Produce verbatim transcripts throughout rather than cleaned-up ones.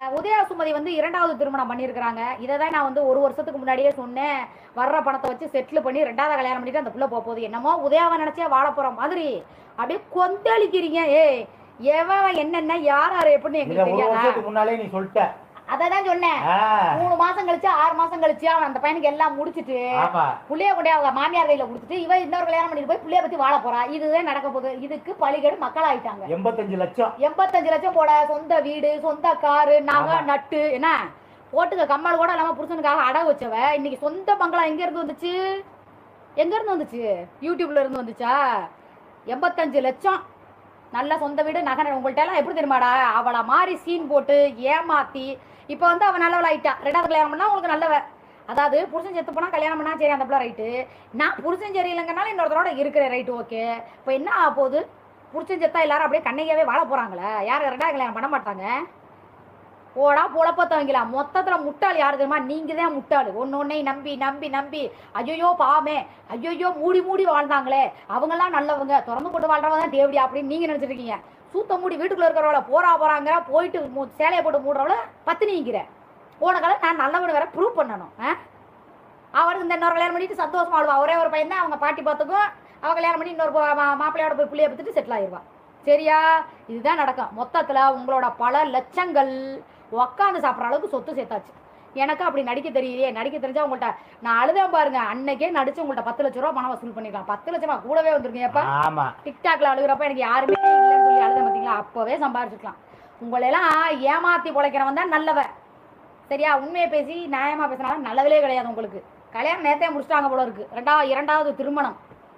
உதயா சுமதி வந்து இரண்டாவது திருமணம் பண்ணியிருக்கிறாங்க. இதை தான் நான் வந்து ஒரு வருஷத்துக்கு முன்னாடியே சொன்னேன். வர்ற பணத்தை வச்சு செட்டில் பண்ணி ரெண்டாவது கல்யாணம் பண்ணிட்டு அந்த பிள்ளை போக போகுது. என்னமோ உதயாவை நினைச்சே வாழ போற மாதிரி அப்படியே கொந்தளிக்கிறீங்க. ஏ எவன் என்னென்ன யார் யார் எப்படின்னு எங்களுக்கு தெரியாதா? முன்னாலே நீ சொல்லிட்ட. அதான் சொன்னேன். மூணு மாசம் கழிச்சு ஆறு மாசம் கழிச்சு அவன் அந்த பையனுக்கு எல்லாம் முடிச்சுட்டு புள்ளைய கொண்டே அவங்க மாமியார் கையில கொடுத்துட்டு இவ இன்னொரு கல்யாணம் பண்ணிட்டு போய் புள்ளைய பத்தி வாழ போறா. இதுதான் நடக்க போகுது. இதுக்கு பழிகேடு மக்கள் ஆயிட்டாங்க. எண்பத்தஞ்சு லட்சம் எண்பத்தஞ்சு லட்சம் போட சொந்த வீடு சொந்த காரு நகை நட்டு என்ன போட்டுக்க கம்மல் கூட இல்லாம புருஷனுக்காக அடகு வச்சவ இன்னைக்கு சொந்த பங்களா எங்க இருந்து வந்துச்சு? எங்க இருந்து வந்துச்சு? யூடியூப்ல இருந்து வந்துச்சா? எண்பத்தஞ்சு லட்சம் நல்ல சொந்த வீடு நகை. உங்கள்ட்ட எல்லாம் எப்படி தெரியுமாடா? அவளை மாதிரி சீன் போட்டு ஏமாத்தி இப்போ வந்து அவன் நல்லவளாயிட்டா. ரெண்டாவது கல்யாணம் பண்ணா உங்களுக்கு நல்லவ. அதாவது புருஷன் செத்து போனா கல்யாணம் பண்ணா சரி அந்த பிள்ளை ரைட்டு. நான் புருஷன் சரி இல்லைங்கனால இன்னொருத்தரோட இருக்கிற ரைட்டு ஓகே. இப்போ என்ன ஆக போகுது? புருஷன் செத்தா எல்லாரும் அப்படியே கண்ணையாவே வாழ போறாங்களே. யாரும் ரெண்டாவது கல்யாணம் பண்ண மாட்டாங்க. போடா பொழப்பத்த வைக்கலாம். மொத்தத்தில் முட்டாள் யாரு தெரியுமா? நீங்க தான் முட்டாள். ஒன்று ஒன்னை நம்பி நம்பி நம்பி ஐயோ பாவமே ஐயோ மூடி மூடி வாழ்ந்தாங்களே அவங்கெல்லாம் நல்லவங்க திறந்து போட்டு வாழ்றவங்க தான் தேவடி அப்படின்னு நீங்க நினைச்சிட்டு இருக்கீங்க. சூத்த மூடி வீட்டுக்குள்ள இருக்கிறவள போறா போறாங்க போயிட்டு சேலையை போட்டு மூடுறவள பத்தினிங்கிற போனக்கால நான் நல்லவனு வேற ப்ரூவ் பண்ணணும். அவருக்கு இந்த இன்னொரு கல்யாணம் பண்ணிட்டு சந்தோஷமா ஆடுவா. ஒரே ஒரு பையன் தான் அவங்க பாட்டி பார்த்துக்கும். அவ கல்யாணம் பண்ணி இன்னொரு மாப்பிள்ளையோட போய் பிள்ளைய பார்த்துட்டு செட்டில் ஆயிடுவா. சரியா? இதுதான் நடக்கும். மொத்தத்தில் உங்களோட பல லட்சங்கள் உக்காந்து சாப்பிட்ற அளவுக்கு சொத்து சேர்த்தாச்சு. எனக்கு அப்படி நடிக்க தெரியலையே. நடிக்க தெரிஞ்சா உங்கள்கிட்ட நான் அழுதான் பாருங்க. அன்னைக்கே நடிச்சு உங்கள்கிட்ட பத்து லட்ச ரூபா பணம் வசூல் பண்ணிக்கலாம். பத்து லட்சமா கூடவே வந்துருக்கீங்கப்பா. டிக்டாக்ல அழுகிறப்ப எனக்கு யாருமே இல்லைன்னு சொல்லி அழுத பார்த்தீங்களா? அப்பவே சம்பாதிச்சுக்கலாம். உங்களெல்லாம் ஏமாத்தி பொழைக்கிறவன் தான் நல்லவ. சரியா? உண்மையை பேசி நியாயமா பேசினாலும் நல்லவிலே கிடையாது. உங்களுக்கு கல்யாணம் நேரத்தையே முடிச்சிட்டாங்க போல இருக்கு. ரெண்டாவது இரண்டாவது திருமணம்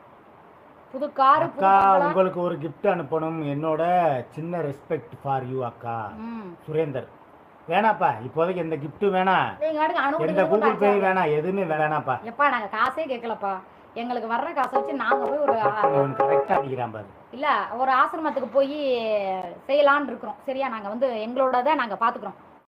புது காரு. உங்களுக்கு ஒரு கிஃப்ட் அனுப்பணும். என்னோட சின்ன ரெஸ்பெக்ட் ஃபார் யூ அக்கா. சுரேந்தர் வேணாப்பா இப்போதைக்கு எந்த கிஃப்ட் வேணாம். எந்த கூகுள் பே வேணாம். எதுவுமே வேணாப்பா. எப்பா நாங்க காசே கேட்கலப்பா. எங்களுக்கு வர்ற காசை வச்சு நாங்க போய் ஒரு கரெக்டா அடிக்கிறான் பாரு. இல்ல ஒரு ஆசிரமத்துக்கு போய் செய்யலான்னு இருக்கிறோம். சரியா? நாங்க வந்து எங்களோட தான் நாங்க பாத்துக்கிறோம்.